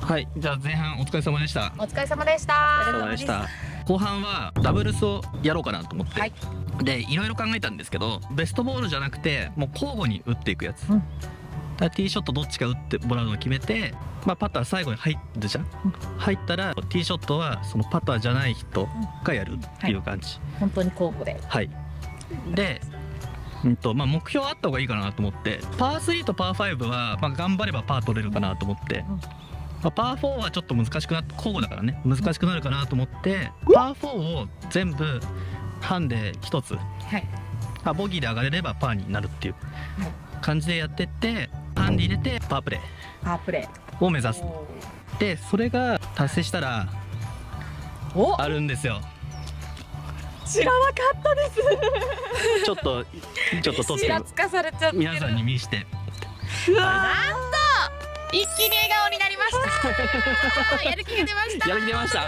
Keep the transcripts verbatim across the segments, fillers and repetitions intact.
はい、じゃあ前半お疲れ様でした。 お疲れ様でした。 お疲れ様でした。後半はダブルスをやろうかなと思って、はい、でいろいろ考えたんですけど、ベストボールじゃなくてもう交互に打っていくやつ、うん、だティーショットどっちか打ってもらうのを決めて、まあ、パター最後に入るじゃん、うん、入ったらティーショットはそのパターじゃない人がやるっていう感じ、 うんはい、本当に交互で、 はい、でうんとまあ、目標あった方がいいかなと思って、パースリーとパーファイブは、まあ、頑張ればパー取れるかなと思って、うんまあ、パーフォーはちょっと難しくなって交互だからね難しくなるかなと思って、パーフォーを全部半でひとつ、はいまあ、ボギーで上がれればパーになるっていう感じでやってって、ハンディ入れてパープレーパープレーを目指す。でそれが達成したらあるんですよ。 知らなかったです。 ちょっとちょっと撮って皆さんに見して。 うわなんと一気に笑顔になりました。やる気が出ました。 やる気出ました。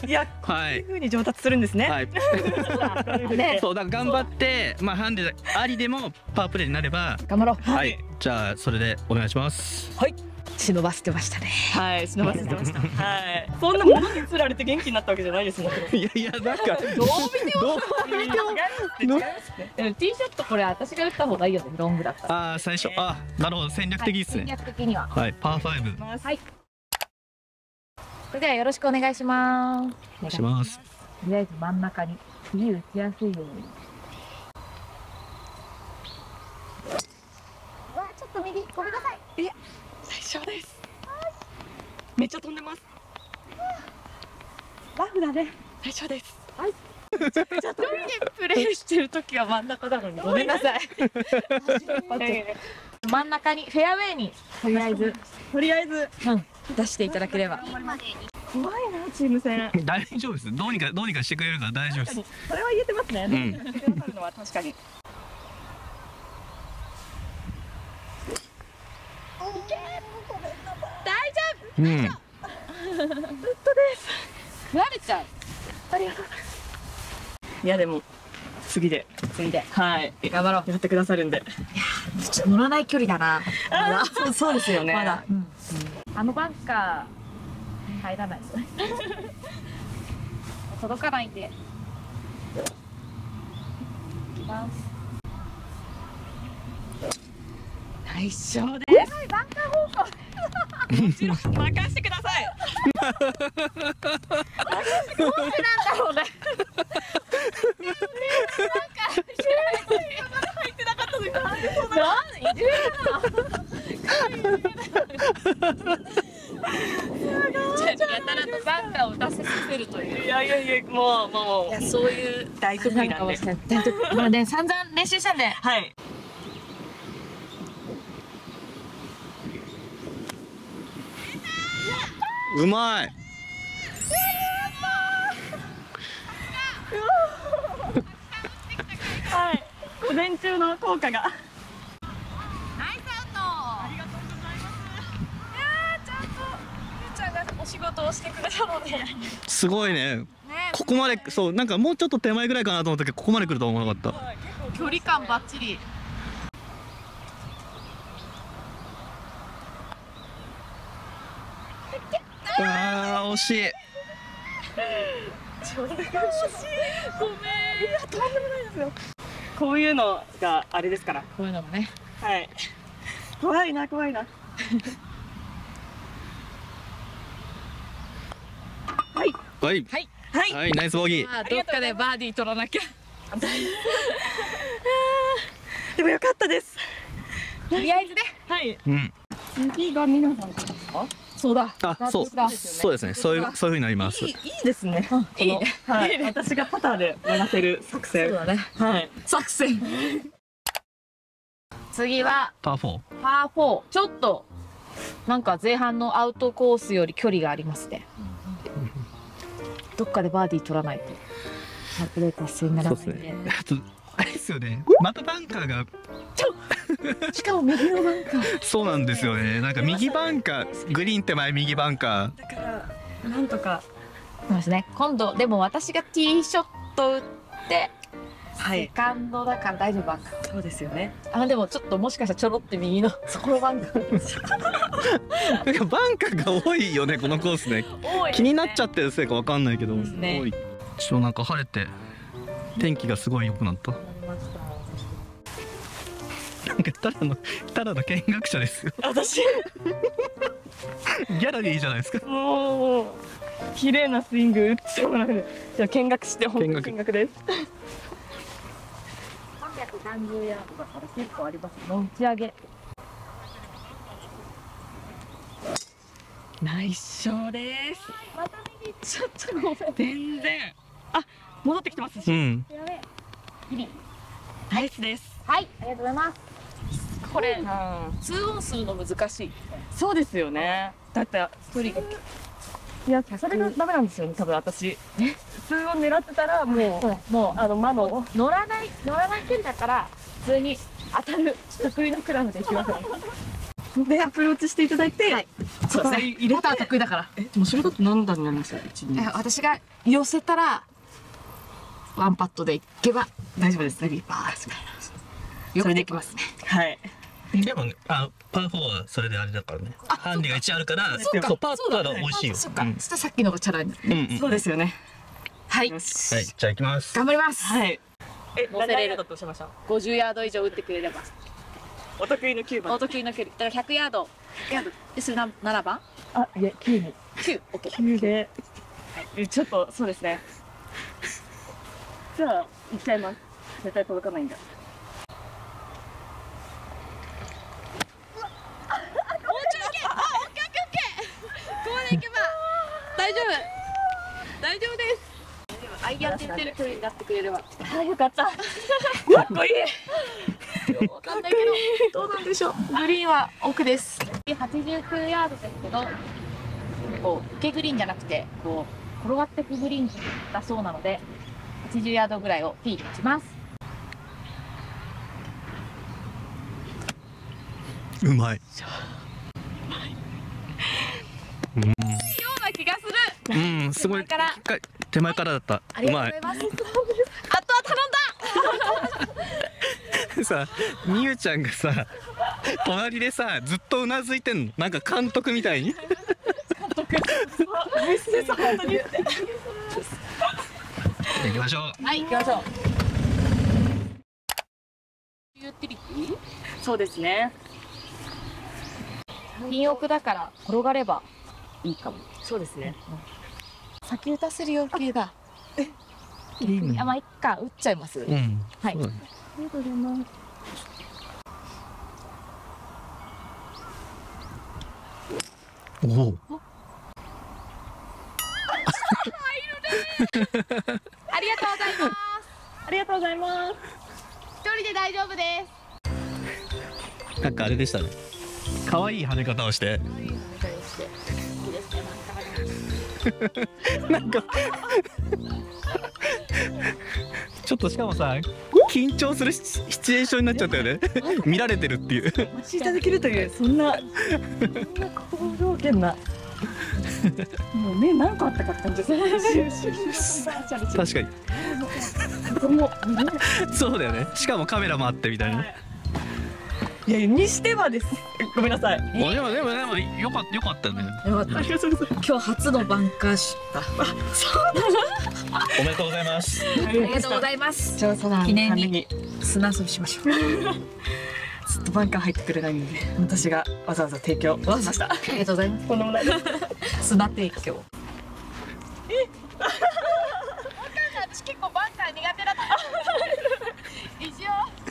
いや、こういう風に上達するんですね。はい。 そうだから頑張ってまあハンデありでもパワープレーになれば頑張ろう。 はい。じゃあそれでお願いします。 はい。 忍ばせてましたね。 はい、忍ばせてました。はい。そんなものに釣られて元気になったわけじゃないですもん。 いやいやなんかどう見てもどう見ても違いますね。でもティーショットこれ私が打った方がいいよね、ロングだったら。 ああ最初あなるほど戦略的ですね。 戦略的には。 はい、パーファイブ。 はい。それではよろしくお願いします。 お願いします。 とりあえず真ん中に次打ちやすいように。わあちょっと右ごめんなさい。 いや大丈夫です。めっちゃ飛んでます。 ラフだね。 大丈夫です。 はい。めちゃくちゃ飛んでプレイしてる時は真ん中なのにごめんなさい。真ん中にフェアウェイにとりあえずとりあえず、 うん、出していただければ。 怖いなチーム戦。 大丈夫です。どうにかどうにかしてくれるから大丈夫です。 それは言えてますね。うん。くださるのは確かに。 大丈夫。 うん。 ずっとです。慣れちゃう。ありがとうございます。 いやでも次で次ではい頑張ろう。 やってくださるんで。いやちょっと乗らない距離だな。 まだそうそうですよね。 まだ。あのバンカー入らないですね。届かないんで。いきます。大丈夫です。バンカー方向。 もちろん任せてください。 どうしてなんだろうね。 入ってなかったのに。 なんいじめだな。やたらとバンカーを打たせさせるという。 いやいやいやもうもう。 いやそういう大得意なんで。 大得意。まあね散々練習したんで。 はい。 うまい。 はい。午前中の効果が。ナイスアウト。 ありがとうございます。いやーちゃんとゆうちゃんがお仕事をしてくれたので。 すごいね。ここまでそうなんかもうちょっと手前ぐらいかなと思ったけどここまで来るとは思わなかった。 距離感バッチリ。 あー惜しい。 ちょっと惜しい。ごめん。いやとんでもないですよ。こういうのがあれですから。 こういうのもね。 はい。怖いな怖いな。はい。 はいはいはいはいナイスボギー。どっかでバーディー取らなきゃ。 でもよかったです。 とりあえずね。 はい。 うん。 次が皆さんですか？ そうだ。 あ、そう、そうですね。そういうそういうふうになります。 いいですね。 いいね。 はい。私がパターで回せる作戦。 そうだね。 はい。 作戦。次はパーフォー。 パーフォー。ちょっとなんか前半のアウトコースより距離がありますね。どっかでバーディー取らないとパープレー達成にならないんで。 あとあれですよね。またバンカーが。 しかも右のバンカー。 そうなんですよね。なんか右バンカー、グリーン手前右バンカー。 だからなんとか。 そうですね。今度でも私がティーショット打ってはい。 セカンドだから大丈夫バンカー。 そうですよね。 あ、でもちょっともしかしたらちょろって右のそこのバンカーです。 なんかバンカーが多いよねこのコースね。 多いですね。 気になっちゃってるせいかわかんないけど、 ね多い。ちょっとなんか晴れて天気がすごい良くなった。なんかただのただの見学者ですよ。 私ギャラリーじゃないですか。 もう綺麗なスイング打ってもらう。じゃあ見学して本当に見学です。 さんびゃくさんじゅうヤードだから結構ありますね。打ち上げ。 ナイスショーです。 また右ちょっとごめん。 全然。あ、戻ってきてますし。 うん。 やべえ。ギリ。 ナイスです。 はい、ありがとうございます。これ、 うん、 ツーオンするの難しい。 そうですよね。だって距離が。 いやそれがダメなんですよね多分私。普通を狙ってたらもうもあの魔のう乗らない乗らない距離だから普通に当たる得意のクラブでいきますね。 でアプローチしていただいて、 はい、 そうですね。入れパター得意だから。 え、もうそれだと何段になりますよ。一二。 私が寄せたらワンパットでいけば大丈夫ですね。 リバース。 それでいきますね。はい。 でもね、あパーフォーはそれであれだからね。ハンディがいちあるから、そうパートは美味しいよ。 そっか。そしたらさっきのがチャラになる。 うんうん。 そうですよね。 はい。 よし。 はい、じゃあ行きます。 頑張ります。 はい。え、 乗せれるだとしました。 ごじゅうヤード以上打ってくれれば。 お得意のきゅうばん。 お得意の距離。だからひゃくヤード。ヤード。で、それなななばん？ あ、いえ、きゅうに。 きゅう。オッケー。 きゅうで。え、ちょっとそうですね。じゃあ行っちゃいます。絶対届かないんだ。 行けば大丈夫大丈夫です。アイアンで打てる距離になってくれれば。 あ、よかった。かっこいい。 わかんないけどどうなんでしょう。グリーンは奥です。はちじゅうきゅうヤードですけど、こう受けグリーンじゃなくてこう転がってくグリーンだそうなので、はちじゅうヤードぐらいを P で打ちます。 うまい。うん。 ような気がする。 うん、すごい。 手前から手前からだった。 ありがとうございます。あとは頼んだ。 さ、みゆちゃんがさ、隣でさ、ずっとうなずいてんの。なんか監督みたいに。 監督。ナイスです、本当に。 行きましょう。 はい、行きましょう。ユーティリティ？ そうですね。 ピン奥だから転がればいいかも。 そうですね。 先打たせる要求だ。 いいね。 あ、まあ、いっか、打っちゃいます。 うん。 はい。 そうだね。 ありがとうございます。 おお。 ありがとうございます。 ありがとうございます。 一人で大丈夫でなんかあれでしたね。可愛い跳ね方をして。なんかちょっとしかもさ、緊張するシシチュエーションになっちゃったよね。見られてるっていう。 お待ちいただけるというそんな好条件な。もう目何個あったかって感じです。 確かに。 もそうだよね。しかもカメラもあってみたいな。 いやにしてはです。ごめんなさい。 でもでもでもよかったよかったね。 す。よかった。 ありがとうございます。 今日初のバンカーシュート。 おめでとうございます。 ありがとうございます。 じゃあその記念にために砂遊びしましょう。 ずっとバンカー入ってくれないので、私がわざわざ提供しました。 ありがとうございます。 とんでもないです。 砂提供。え。私結構バンカー苦手だった。一応。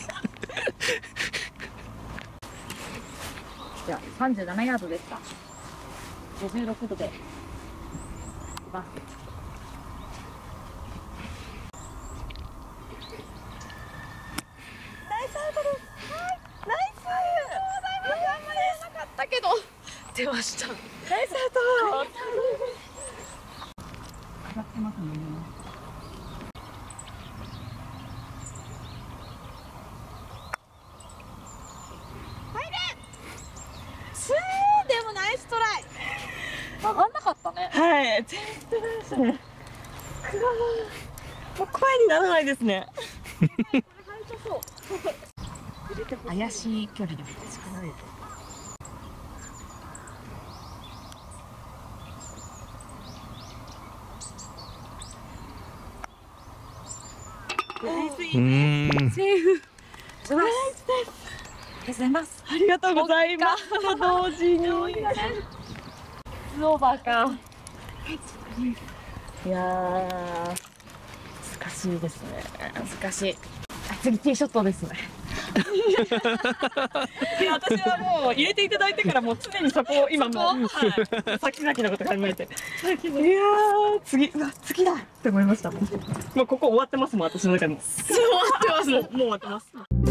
じゃあさんじゅうななヤードでした。ごじゅうろくどで。バン。 ナイスアウトです。はい、ナイス。 あんまりなかったけど出ました。 ナイスアウト。上がってますね。 スーでもナイストライ。曲がんなかったね。 はい、全然ですね。もう声にならないですね。 怪しい距離で少ない。 うーん。 セーフ。ナイスです。ありがとうございます。 ありがとうございます。同時に。 ツオーバーか。 いやー、難しいですね。 難しい。あ、次ティーショットですね。 いや、私はもう入れていただいてからもう常にそこを今も、はい、先々のこと考えて。いやー、次、うわ、次だって思いましたもん。もうここ終わってますもん、私の中でも。終わってます。もう終わってます。